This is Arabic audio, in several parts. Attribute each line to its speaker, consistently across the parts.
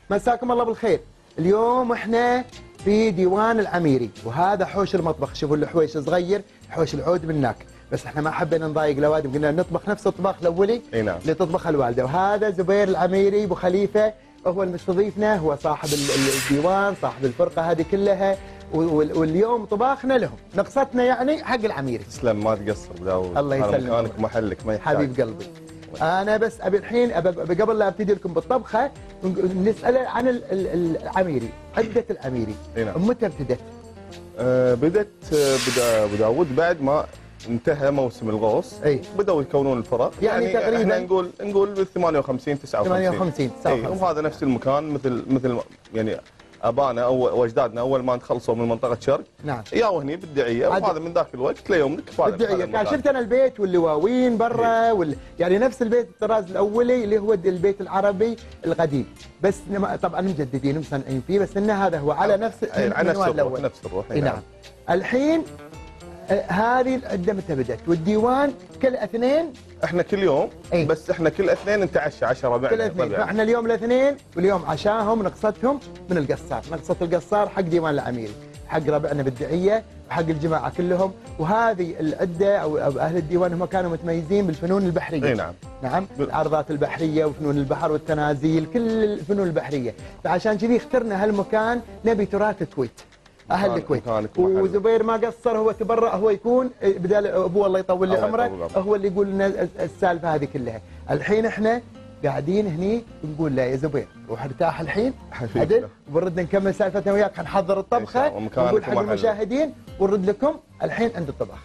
Speaker 1: مساكم الله بالخير. اليوم احنا في ديوان العميري، وهذا حوش المطبخ. شوفوا الحويش صغير، حوش العود بالناك، بس احنا ما حبينا نضايق الاوادم، قلنا نطبخ نفس الطباخ الاولي
Speaker 2: نعم.
Speaker 1: اللي تطبخها الوالده. وهذا زبير العميري ابو خليفه هو المستضيفنا، هو صاحب الديوان، صاحب الفرقه هذه كلها، واليوم طباخنا لهم، نقصتنا يعني حق العميري.
Speaker 2: تسلم، ما تقصر داود.
Speaker 1: الله يسلمك.
Speaker 2: هذا مكانك ومحلك، ما يحتاج.
Speaker 1: حبيب قلبي. انا بس ابي الحين قبل لا ابتدي لكم بالطبخه نساله عن العميري، عده العميري.
Speaker 2: نعم.
Speaker 1: متى ابتدت؟
Speaker 2: بدت ابو داود بعد ما انتهى موسم الغوص. بدأوا يكونون الفرق،
Speaker 1: يعني تقريبا
Speaker 2: احنا نقول بال 58
Speaker 1: 59.
Speaker 2: وهذا نفس المكان، مثل يعني ابانا او اجدادنا اول ما تخلصوا من منطقه شرق.
Speaker 1: نعم.
Speaker 2: ياوا هني بالدعيه، وهذا من ذاك الوقت ليومك
Speaker 1: بالدعيه. كان شفت انا البيت واللواوين برا يعني نفس البيت الطراز الاولي اللي هو البيت العربي القديم، بس طبعا مجددين ومصنعين فيه، بس ان هذا هو على نفس
Speaker 2: الروح. نفس الروح.
Speaker 1: نعم. الحين هذه العده متى بدت؟ والديوان كل اثنين؟
Speaker 2: احنا كل يوم. بس احنا كل اثنين نتعشى عشاء ربعنا.
Speaker 1: كل اثنين، فاحنا اليوم الاثنين، واليوم عشاهم نقصتهم من القصار، نقصة القصار حق ديوان العميري، حق ربعنا بالدعيه وحق الجماعه كلهم. وهذه العده او اهل الديوان هم كانوا متميزين بالفنون البحريه.
Speaker 2: نعم.
Speaker 1: نعم، العرضات البحريه وفنون البحر والتنازيل، كل الفنون البحريه، فعشان كذي اخترنا هالمكان، نبي تراث الكويت، اهل الكويت. وزبير ما قصر، هو تبرأ، هو يكون بدال ابوه الله يطول لي عمره، هو اللي يقول لنا السالفه هذه كلها. الحين احنا قاعدين هني نقول له يا زبير روح ارتاح الحين عدل، ونرد نكمل سالفتنا وياك، حنحضر الطبخه ونقول حق المشاهدين ونرد لكم الحين عند الطبخ.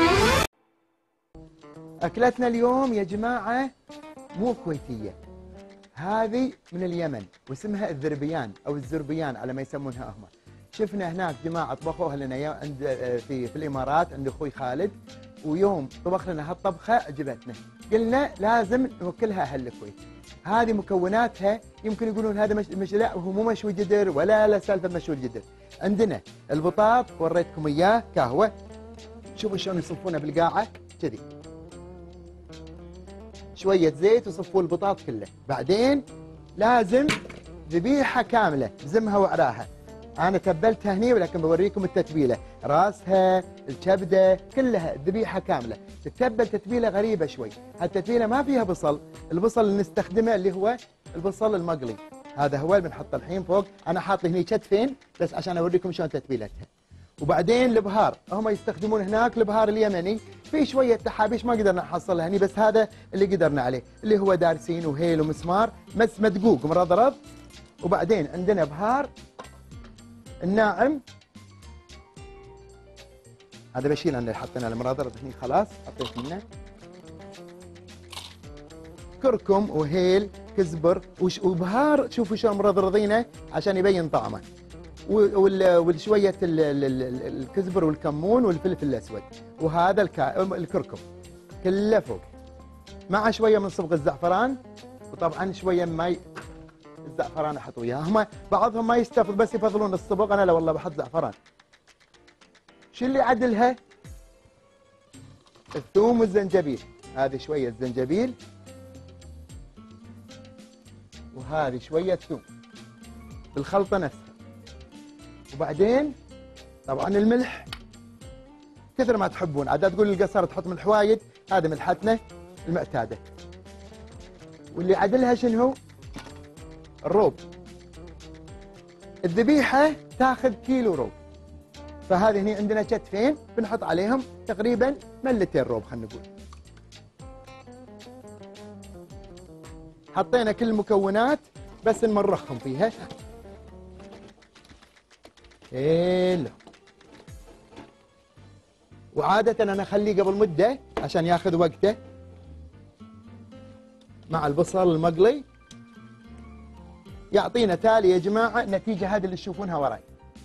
Speaker 1: اكلتنا اليوم يا جماعه مو كويتيه، هذه من اليمن واسمها الذربيان او الزربيان على ما يسمونها هم. شفنا هناك جماعه طبخوها لنا عند في الامارات عند اخوي خالد، ويوم طبخ لنا هالطبخه عجبتنا، قلنا لازم نوكلها اهل الكويت. هذه مكوناتها يمكن يقولون هذا مش لا، هو مو مشوي جدر ولا لا سالفه مشوي الجدر. عندنا البطاط وريتكم اياه كهوه، شوفوا شلون يصفونه بالقاعه كذي، شويه زيت وصفوا البطاط كله. بعدين لازم ذبيحه كامله بزمها وعراها، أنا تبلتها هني ولكن بوريكم التتبيلة، راسها، الكبدة، كلها ذبيحة كاملة، تتبل تتبيلة غريبة شوي، هالتتبيلة ما فيها بصل، البصل اللي نستخدمه اللي هو البصل المقلي، هذا هو اللي بنحطه الحين فوق، أنا حاط هني كتفين بس عشان أوريكم شلون تتبيلتها. وبعدين البهار، هم يستخدمون هناك البهار اليمني، في شوية تحابيش ما قدرنا نحصلها هني، بس هذا اللي قدرنا عليه، اللي هو دارسين وهيل ومسمار، بس مدقوق مرضرض. وبعدين عندنا بهار الناعم، هذا بشيل انا اللي حطينا المرادرة هني، خلاص حطيت منه كركم وهيل كزبر وبهار، شوفوا شلون مرضرضينه عشان يبين طعمه، وشويه الكزبر والكمون والفلفل الاسود، وهذا الكركم كله فوق، مع شويه من صبغ الزعفران، وطبعا شويه ماي الزعفران احط وياها. هم بعضهم ما يستفض بس يفضلون الصبغ، انا لا والله بحط زعفران. شو اللي عدلها؟ الثوم والزنجبيل، هذه شويه زنجبيل وهذه شويه ثوم بالخلطه نفسها. وبعدين طبعا الملح كثر ما تحبون، عاد تقول القصر تحط ملح وايد، هذه ملحتنا المعتاده. واللي عدلها شنو؟ الروب. الذبيحة تاخذ كيلو روب، فهذه هني عندنا كتفين بنحط عليهم تقريبا ملتين روب، خلينا نقول. حطينا كل المكونات بس نمرخهم فيها. حلو. وعادة انا اخليه قبل مدة عشان ياخذ وقته مع البصل المقلي، يعطينا تالي يا جماعة النتيجة هذه اللي تشوفونها وراي.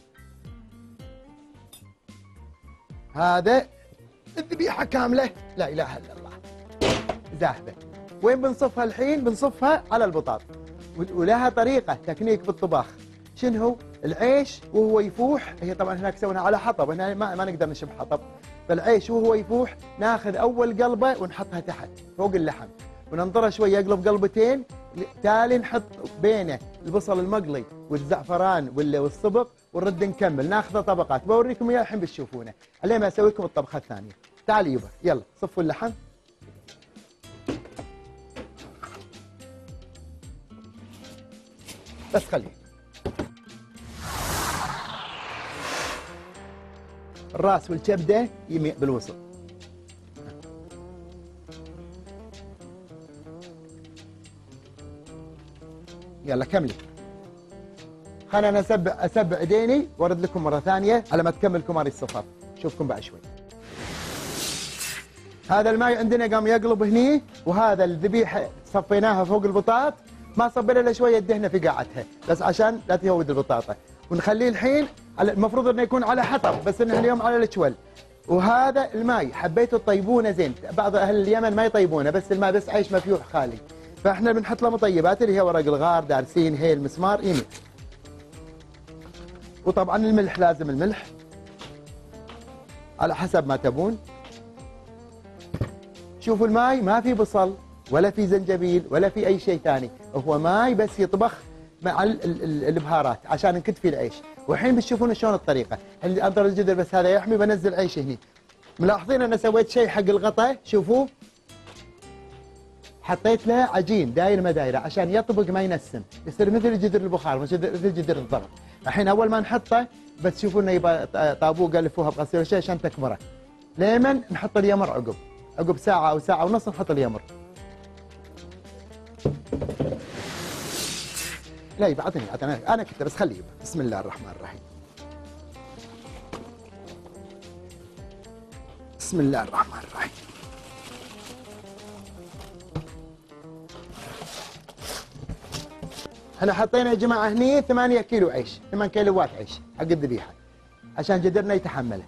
Speaker 1: هذا الذبيحة كاملة، لا إله إلا الله، زاهبة. وين بنصفها الحين؟ بنصفها على البطاط، ولها طريقة تكنيك بالطباخ. شنو؟ العيش وهو يفوح، هي طبعا هناك سويناها على حطب، هنا ما نقدر نشب حطب، فالعيش وهو يفوح ناخذ أول قلبة ونحطها تحت فوق اللحم، وننطرها شوية يقلب قلبتين، تالي نحط بينه البصل المقلي والزعفران والصبغ ونرد نكمل ناخذه طبقات. بوريكم اياه الحين بتشوفونه عليه ما اسوي لكم الطبخه الثانيه. تعالي يبا يلا صفوا اللحم. بس خليه الراس والكبده يميع بالوسط. يلا كملي. خلينا انا اسبع ايديني وارد لكم مره ثانيه على ما تكمل كماري الصفر. شوفكم بعد شوي. هذا الماي عندنا قام يقلب هني، وهذا الذبيحه صفيناها فوق البطاط، ما صبينا الا شويه دهنه في قاعتها بس عشان لا تهود البطاطا، ونخليه الحين المفروض انه يكون على حطب بس انه اليوم على الشول. وهذا الماي حبيتوا تطيبونه زين، بعض اهل اليمن ما يطيبونه بس الماء بس عيش مفيوح خالي، فاحنا بنحط له مطيبات اللي هي ورق الغار، دارسين، هيل، مسمار، يمين. وطبعا الملح لازم الملح على حسب ما تبون. شوفوا الماي ما في بصل ولا في زنجبيل ولا في اي شيء ثاني، هو ماي بس يطبخ مع البهارات عشان نكتفي العيش. والحين بتشوفون شلون الطريقه، انظر الجدر بس هذا يحمي، بنزل عيش هني. ملاحظين انا سويت شيء حق الغطاء، شوفوا حطيت له عجين داير ما دايره عشان يطبق ما ينسم، يصير مثل جدر البخار مثل جدر الضغط. الحين اول ما نحطه بس تشوفوا انه يبقى طابوق الفوها بغسيل شيء عشان تكبره. ليمن نحط اليمر عقب ساعه او ساعه ونص نحط اليمر. لا يبقى عطني انا كنت بس خليه يبقى. بسم الله الرحمن الرحيم. بسم الله الرحمن الرحيم. احنا حطينا يا جماعه هني 8 كيلو عيش، 8 كيلوات عيش حق الذبيحه عشان جدرنا يتحمله.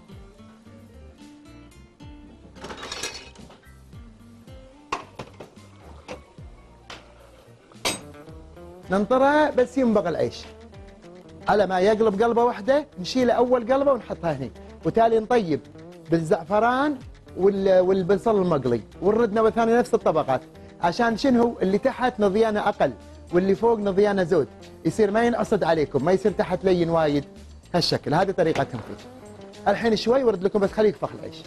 Speaker 1: ننطرها بس ينبغ العيش على ما يقلب قلبه واحده، نشيله اول قلبه ونحطها هني، وتالي نطيب بالزعفران والبصل المقلي، ونرد مره ثانيه نفس الطبقات عشان شنو اللي تحت نضيانه اقل واللي فوق نضيانه زود، يصير ما ينعصد عليكم، ما يصير تحت لين وايد هالشكل. هذه طريقتهم فيه. الحين شوي ورد لكم بس خليه يطبخ العيش.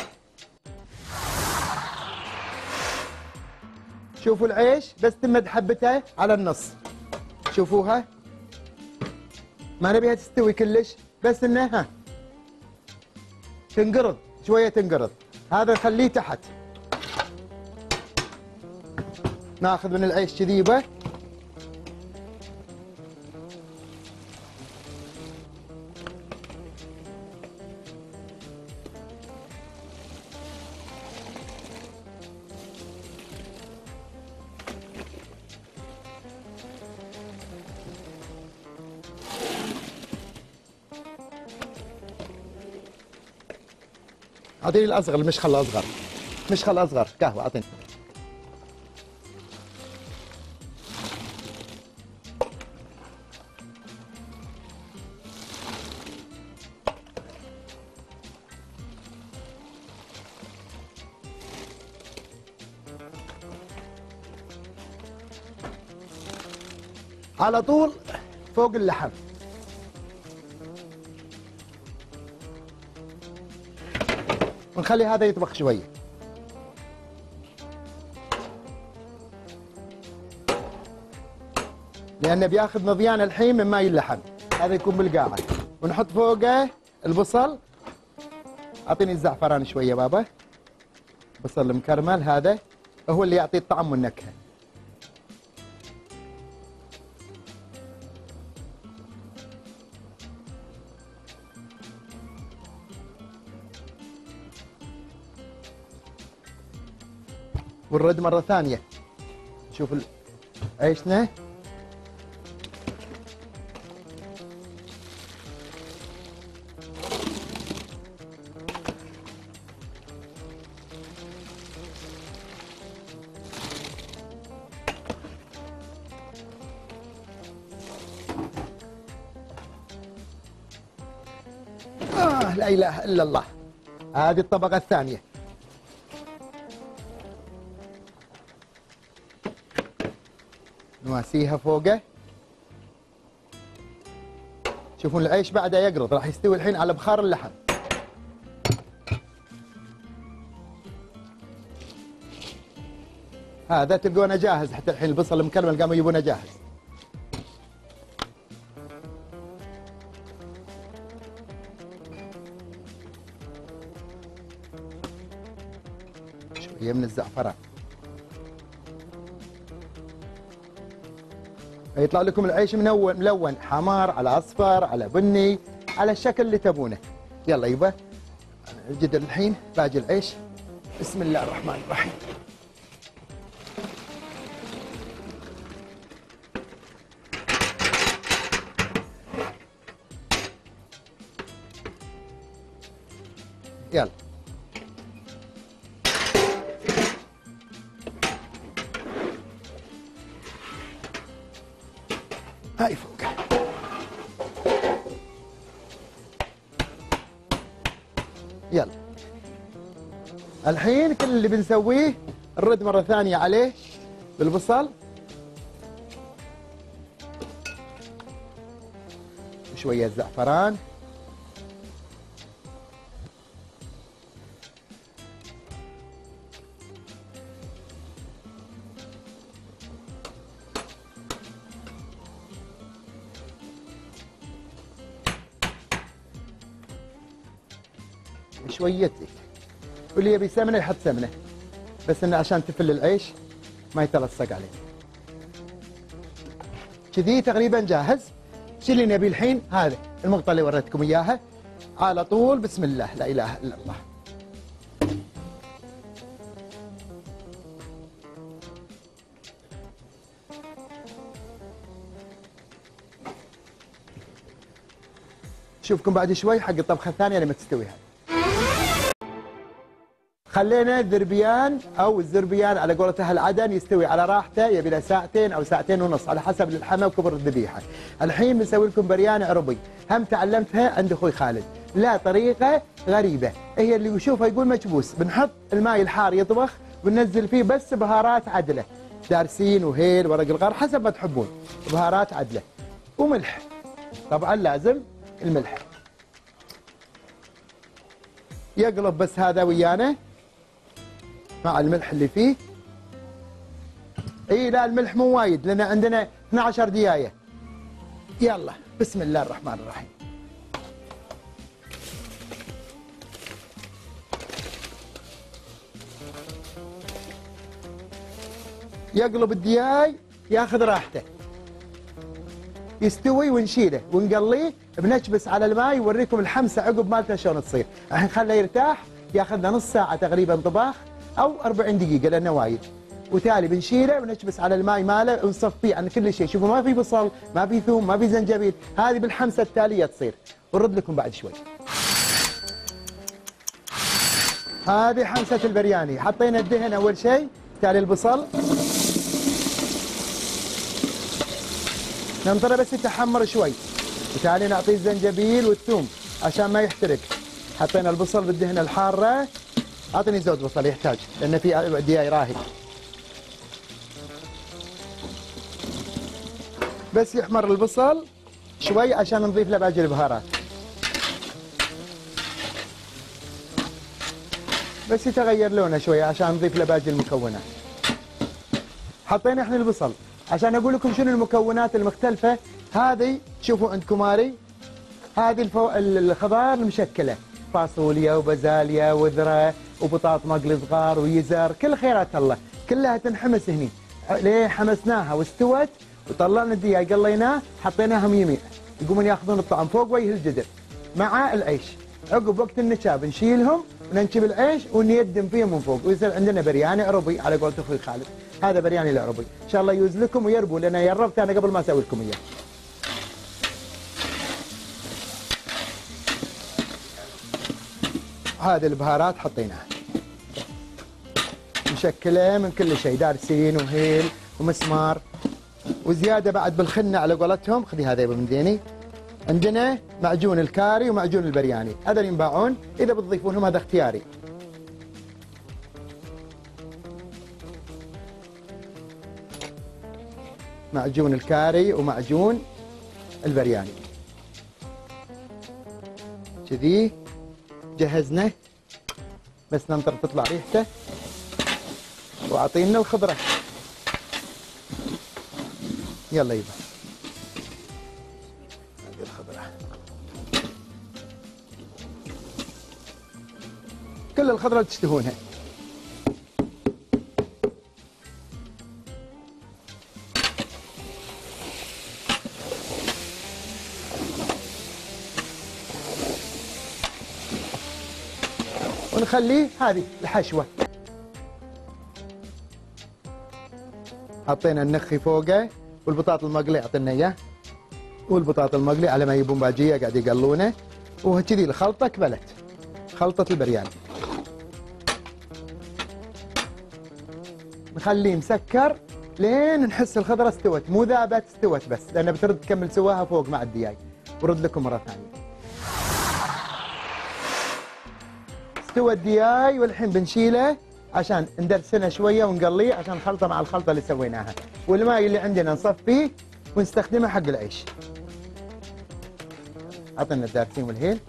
Speaker 1: شوفوا العيش بس تمد حبته على النص، شوفوها ما نبيها تستوي كلش بس انها تنقرض شويه تنقرض. هذا نخليه تحت، ناخذ من العيش كذيبه اعطيني الاصغر، المشخل الاصغر، مشخل اصغر قهوه اعطيني. على طول فوق اللحم. ونخلي هذا يطبخ شويه. لانه بياخذ نضيان الحين من ماي اللحم، هذا يكون بالقاعه. ونحط فوقه البصل. اعطيني الزعفران شويه بابا. بصل المكرمل هذا هو اللي يعطي الطعم والنكهه. ونرد مرة ثانية نشوف عيشنا. لا إله إلا الله. هذه الطبقة الثانية. نواسيها فوقه. شوفون العيش بعده يقرض، راح يستوي الحين على بخار اللحم. هذا تلقونه جاهز، حتى الحين البصل المكرمل قاموا يجيبونه جاهز. شويه من الزعفران يطلع لكم العيش ملون، حمار على اصفر على بني، على الشكل اللي تبونه. يلا يبا الجدر الحين باقي العيش. بسم الله الرحمن الرحيم. يلا هاي فوق. يلا الحين كل اللي بنسويه نرد مرة ثانية عليه بالبصل وشوية زعفران. شوية زيت، واللي يبي سمنة يحط سمنة، بس انه عشان تفل العيش ما يتلصق عليه. كذي تقريبا جاهز. شو اللي نبي الحين؟ هذا المقطع اللي وريتكم اياها على طول. بسم الله لا اله الا الله. شوفكم بعد شوي حق الطبخة الثانية لما تستوي هذه. خلينا الذربيان او الزربيان على قولة اهل عدن يستوي على راحته، يبي له ساعتين او ساعتين ونص على حسب اللحمه وكبر الذبيحه. الحين بنسوي لكم بريانه عربي، هم تعلمتها عند اخوي خالد، لا طريقه غريبه، هي اللي يشوفها يقول مكبوس. بنحط الماء الحار يطبخ، بننزل فيه بس بهارات عدله، دارسين وهيل ورق الغار حسب ما تحبون، بهارات عدله وملح. طبعا لازم الملح. يقلب بس هذا ويانا مع الملح اللي فيه. اي لا الملح مو وايد لان عندنا 12 دقيقة. يلا بسم الله الرحمن الرحيم. يقلب الدياي ياخذ راحته، يستوي ونشيله ونقليه بنكبس على الماء. يوريكم الحمسه عقب مالته شلون تصير. الحين خله يرتاح، ياخذنا نص ساعه تقريبا طباخ او 40 دقيقه لانه وايد. وتالي بنشيله ونكبس على الماء ماله ونصفيه عن كل شيء. شوفوا ما في بصل، ما في ثوم، ما في زنجبيل، هذه بالحمسه التاليه تصير. ونرد لكم بعد شوي. هذه حمسه البرياني. حطينا الدهن اول شيء، تالي البصل ننطره بس يتحمر شوي، وتالي نعطيه الزنجبيل والثوم عشان ما يحترق. حطينا البصل بالدهنه الحاره. اعطني زود بصل يحتاج لان في دياي راهي. بس يحمر البصل شوي عشان نضيف له باقي البهارات. بس يتغير لونه شوي عشان نضيف له باقي المكونات. حطينا احنا البصل عشان اقول لكم شنو المكونات المختلفه. هذه شوفوا عندكم هذه الخضار المشكله، فاصوليا وبازاليا وذره وبطاط مقلي صغار ويزر، كل خيرات الله كلها تنحمس هني. ليه حمسناها واستوت وطلعنا الدياي قليناه حطيناهم يمين، يقومون ياخذون الطعم فوق وجه الجدر مع العيش. عقب وقت النشاب نشيلهم وننشب العيش ونيدم فيهم من فوق، ويصير عندنا برياني عربي على قولة اخوي خالد. هذا برياني العربي ان شاء الله يوز لكم ويربو، لان يربت انا قبل ما اسوي لكم اياه. هذه البهارات حطيناها مشكله من كل شيء، دارسين وهيل ومسمار وزياده بعد بالخنه على قولتهم. خذي هذا من ديني. عندنا معجون الكاري ومعجون البرياني، هذا اللي ينباعون، اذا بتضيفونهم هذا اختياري. معجون الكاري ومعجون البرياني. كذي جهزنا، بس ننطر تطلع ريحته واعطينا الخضره. يلا يبا هذه الخضره، كل الخضره اللي تشتهونها. ونخليه هذه الحشوه. حطينا النخي فوقه والبطاط المقلي اعطينا اياه، والبطاط المقلي على ما يبون باجيه قاعد يقلونه، وكذي الخلطه كبلت خلطه البرياني. نخليه مسكر لين نحس الخضره استوت، مو ذابت استوت بس، لان بترد تكمل سواها فوق مع الدياي. ورد لكم مره ثانيه. استوى الدياي والحين بنشيله عشان ندرسنه شويه ونقليه عشان خلطه مع الخلطه اللي سويناها، والماء اللي عندنا نصفيه ونستخدمه حق العيش. اعطينا الدارسين والهيل.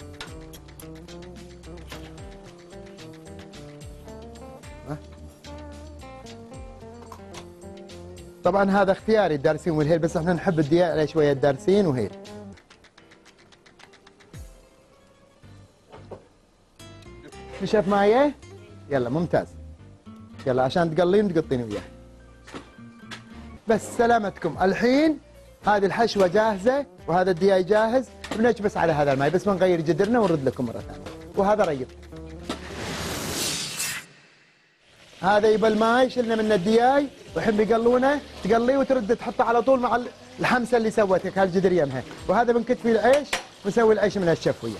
Speaker 1: طبعا هذا اختياري الدارسين والهيل، بس احنا نحب الدياي عليه شويه دارسين وهيل. نشف مايه؟ يلا ممتاز. يلا عشان تقلين تقطين وياه. بس سلامتكم. الحين هذه الحشوه جاهزه وهذا الدياي جاهز، بنكبس على هذا الماي بس بنغير جدرنا ونرد لكم مره ثانيه. وهذا ريب. هذا يبى الماي شلنا منه الدياي والحين بيقلونه، تقليه وترد تحطه على طول مع الحمسه اللي سوتك هالجدر يمها، وهذا بنكت فيه العيش ونسوي العيش من الشفويه.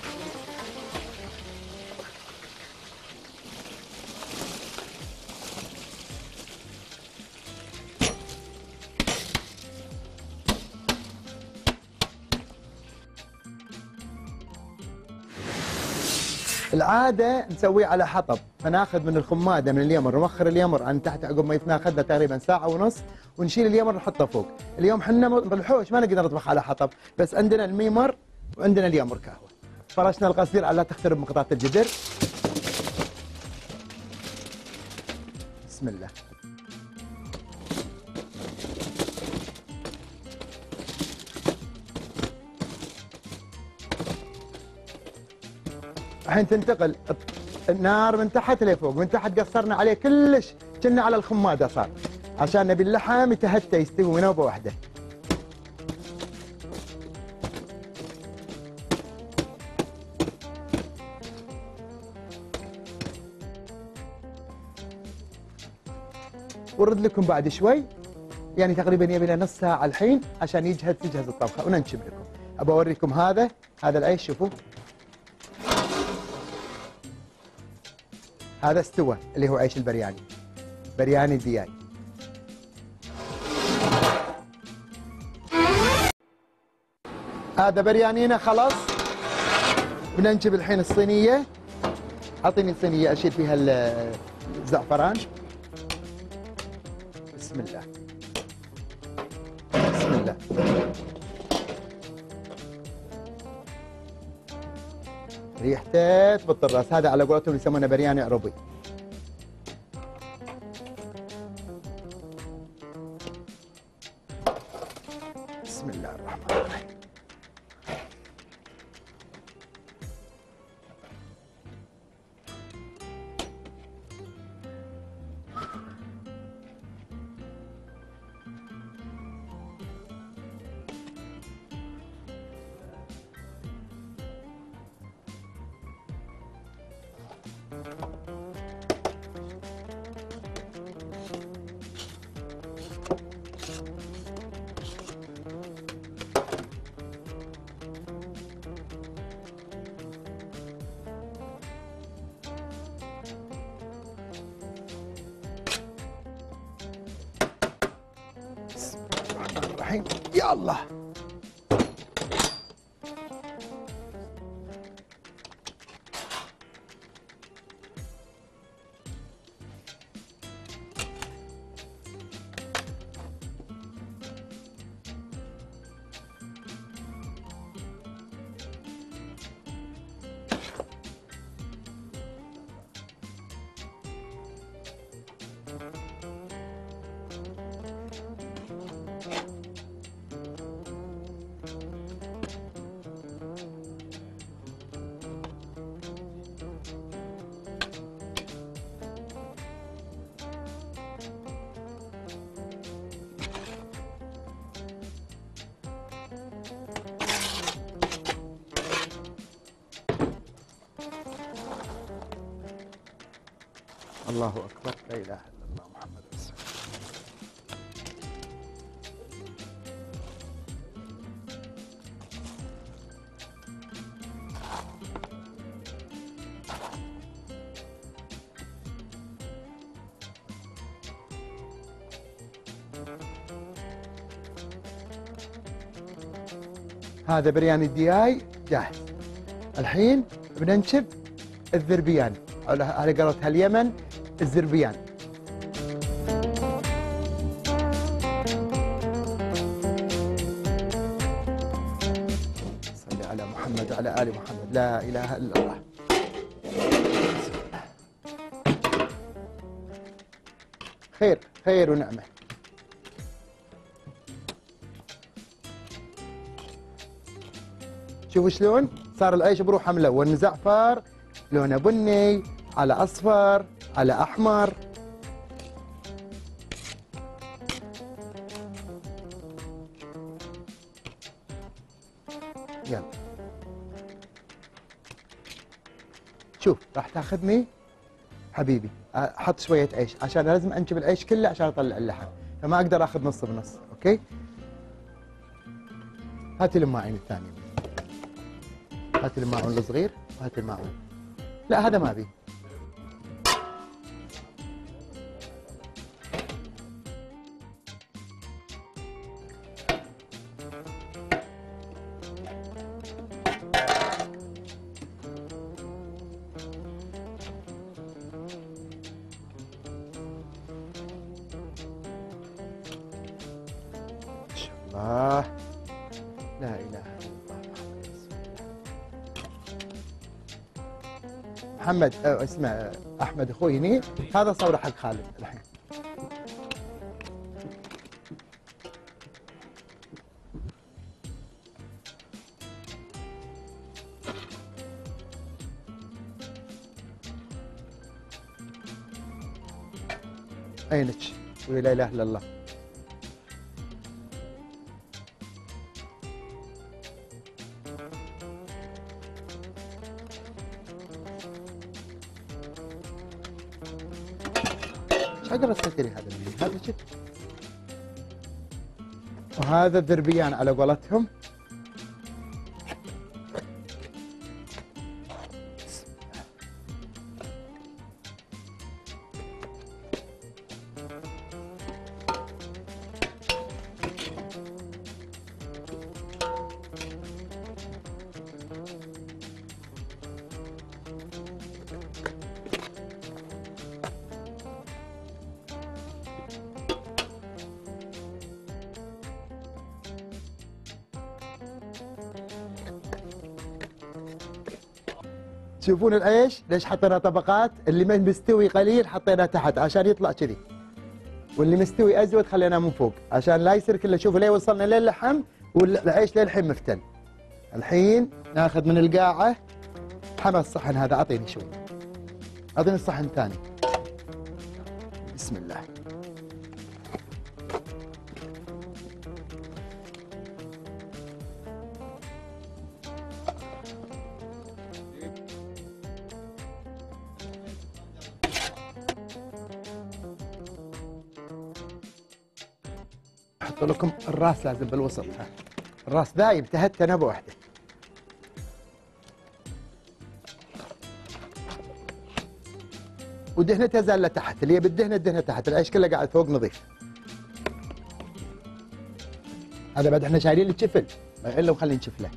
Speaker 1: العاده نسويه على حطب، فناخذ من الخماده من اليمر نوخر اليمر عن تحت عقب ما يتناخذ له تقريبا ساعه ونص، ونشيل اليمر نحطه فوق. اليوم حنا بالحوش ما نقدر نطبخ على حطب، بس عندنا الميمر وعندنا اليمر كهوه. فرشنا القصدير على لا تخترب من قطعه الجدر. بسم الله. الحين تنتقل النار من تحت لفوق، من تحت قصرنا عليه كلش كنا على الخماده صار، عشان نبي اللحم يتهتى يستوي من نوبه واحده. ورد لكم بعد شوي، يعني تقريبا يبي له نص ساعه الحين عشان تجهز الطبخه وننشب لكم. ابى اوريكم هذا العيش. شوفوا هذا استوى اللي هو عيش البرياني، برياني الدياي. هذا بريانينا خلاص. بننجب الحين الصينيه. اعطيني الصينيه اشيل فيها الزعفران. بسم الله بسم الله. ريحته تبط الراس. هذا على قولتهم يسمونه برياني عربي. بسم الله الرحمن الرحيم. الرحيم. يا الله. الله اكبر، لا اله الا الله محمد رسول الله. هذا برياني الدياي جاهز. الحين بننشف الذربيان، على قولتها اليمن الزربيان. صل على محمد وعلى آل محمد، لا إله إلا الله. خير خير ونعمة. شوفوا شلون صار العيش بروحه ملون، زعفر لونه بني على اصفر على احمر. يلا شوف راح تاخذني حبيبي، احط شويه عيش عشان لازم انشف العيش كله عشان اطلع اللحم، فما اقدر اخذ نص بنص. اوكي، هات الماعين الثانيه، هات الماعون الصغير وهات الماعون. لا هذا ما ابي. الله، لا اله الا الله محمد. اسمه احمد اخوي هني، هذا صوره حق خالد الحين. عينك ولا اله الا الله. اقدر تسكري هذا الشيء، هذا شيء. وهذا الذربيان على قولتهم. تشوفون العيش ليش حطينا طبقات؟ اللي ما مستوي قليل حطيناه تحت عشان يطلع كذي، واللي مستوي ازود خليناه من فوق عشان لا يصير كله. شوفوا ليه وصلنا للحم والعيش للحين مفتل. الحين ناخذ من القاعه حمى الصحن هذا، اعطيني شوي، اعطيني الصحن الثاني. بسم الله. احط لكم الراس لازم بالوسط، الراس دايم تهت نبه واحده. ودهنتها زالة تحت، اللي بالدهنه الدهنه تحت، العيش كله قاعد فوق نظيف. هذا بعد احنا شايلين الشفل الا وخلي نشفله.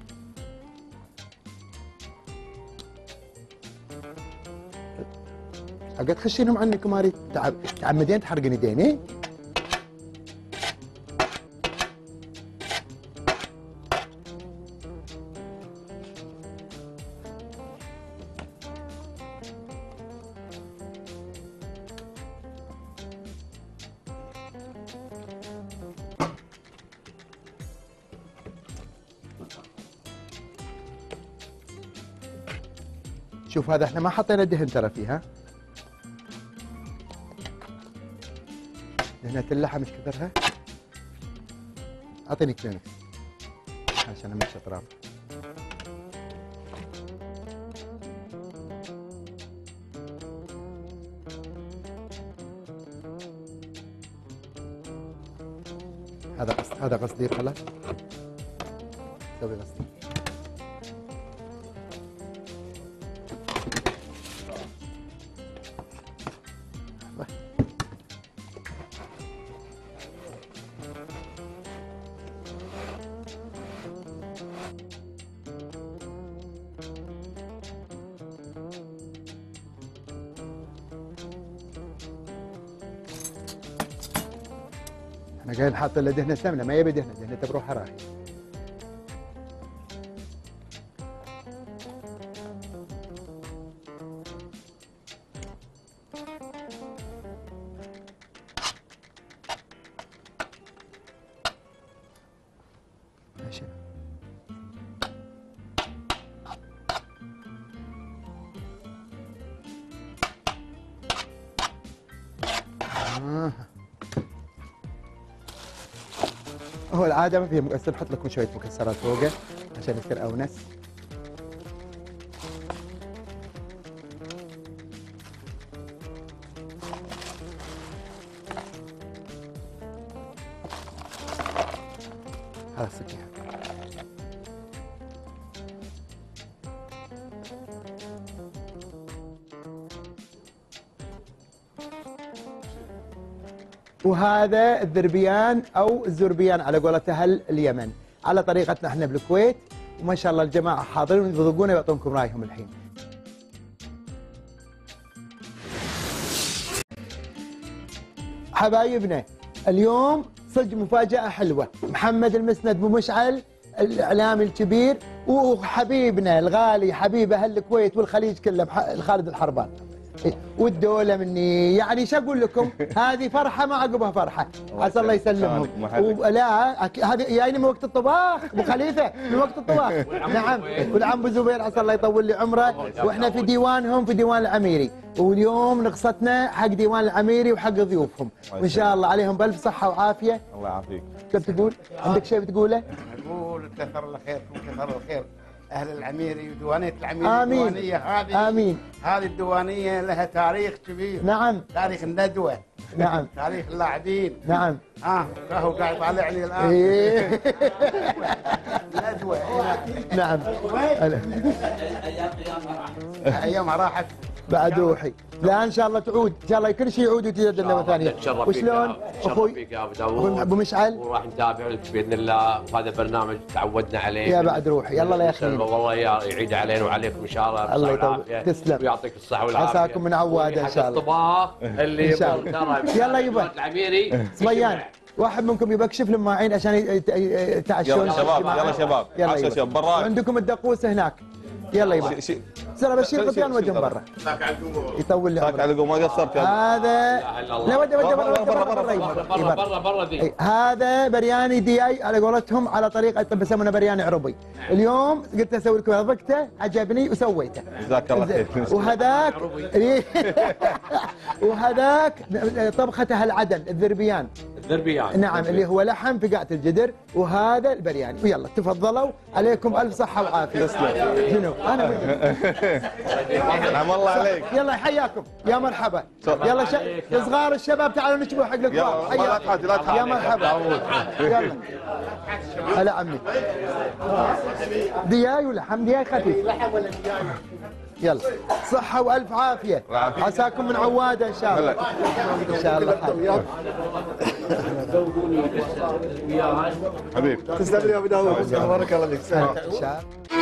Speaker 1: اقعد تخشينهم عنكم هذه تعمدين تحرقين يديني. شوف هذا احنا ما حطينا دهن ترى فيها، دهنة اللحم ايش كثرها؟ اعطيني كلينكس عشان امشي اطراف. هذا قصدي خلاص سوي قصدي. انا قايل حاط له دهنه سمنه، ما يبي دهنه، دهنته بروحها راهي. ماشي. هو العاده ما فيها مكسر، نحط لكم شويه مكسرات فوقه عشان يصير اونس. هذا السكين. وهذا الذربيان او الزربيان على قولة اهل اليمن، على طريقتنا احنا بالكويت، وما شاء الله الجماعه حاضرين يذوقونه ويعطونكم رايهم الحين. حبايبنا اليوم صدق مفاجاه حلوه، محمد المسند ابو مشعل الاعلامي الكبير وحبيبنا الغالي حبيب اهل الكويت والخليج كله خالد الحربان والدولة مني، يعني شو اقول لكم، هذه فرحة ما عقبها فرحة، عسى الله يسلمهم. لا هذه جايني من وقت الطباخ ابو خليفة، من وقت الطباخ. نعم، والعم ابو زبير عسى الله يطول لي عمره، واحنا في ديوانهم في ديوان العميري، واليوم نقصتنا حق ديوان العميري وحق ضيوفهم، وان شاء الله عليهم بالف صحة وعافية.
Speaker 2: الله يعافيك.
Speaker 1: كيف تقول؟ عندك شيء بتقوله؟
Speaker 3: نقول كثر الله خيركم كثر الخير اهل العميري وديوانيه العميري.
Speaker 1: آمين.
Speaker 3: الديوانيه هذه
Speaker 1: آمين.
Speaker 3: هذه الديوانيه لها تاريخ كبير.
Speaker 1: نعم.
Speaker 3: تاريخ الندوه.
Speaker 1: نعم.
Speaker 3: تاريخ اللاعبين.
Speaker 1: نعم.
Speaker 3: فهو قاعد يطالعني الان.
Speaker 1: إيه.
Speaker 3: ندوه.
Speaker 1: نعم.
Speaker 3: ايامها راحت
Speaker 1: بعد روحي. لا ان شاء الله تعود، ان شاء الله كل شيء يعود وتجد مره ثانيه. وشلون اخوي ابو مشعل؟
Speaker 4: وراح نتابع لك باذن الله، وهذا برنامج تعودنا عليه.
Speaker 1: يا بعد روحي، الله لا يخليك.
Speaker 4: والله يعيد علينا وعليكم ان شاء الله.
Speaker 1: الله يطول. تسلم
Speaker 4: ويعطيك الصحه والعافيه.
Speaker 1: عساكم من عواده ان شاء الله.
Speaker 4: الطباخ اللي
Speaker 1: ان شاء الله. يلا يبا
Speaker 4: العميري
Speaker 1: صبيان، واحد منكم يبكشف للمواعين عشان يتعشون.
Speaker 2: يلا شباب، يلا شباب،
Speaker 1: يلا
Speaker 2: شباب برا.
Speaker 1: عندكم الدقوس هناك. يلا يبا سلام بشير قطيان وجههم برا يطول لي عمرك.
Speaker 2: علقوا ما قصرت.
Speaker 1: هذا لا ودي
Speaker 4: برا ذي.
Speaker 1: هذا برياني دي اي على قولتهم، على طريقه بسمونه برياني عربي. اليوم قلت اسوي لكم، ضبطته عجبني وسويته.
Speaker 2: جزاك الله خير.
Speaker 1: وهذاك وهذاك طبخته العدن الذربيان.
Speaker 4: الذربيان
Speaker 1: نعم، اللي هو لحم في قاعة الجدر، وهذا البرياني. ويلا تفضلوا، عليكم الف صحه وعافيه. شنو انا
Speaker 2: نعم الله عليك.
Speaker 1: يلا حياكم يا مرحبا. يلا صغار الشباب تعالوا نشبوا حق الكبار. حياكم يا مرحبا. يلا هلا عمي. دياي ولحم؟ دياي خفيف. لحم ولا دياي؟ يلا صحة وألف عافية. عساكم من عوادة إن شاء الله. إن شاء الله
Speaker 2: حبيب.
Speaker 3: تسلم لي يا أبو داوود، بارك الله فيك.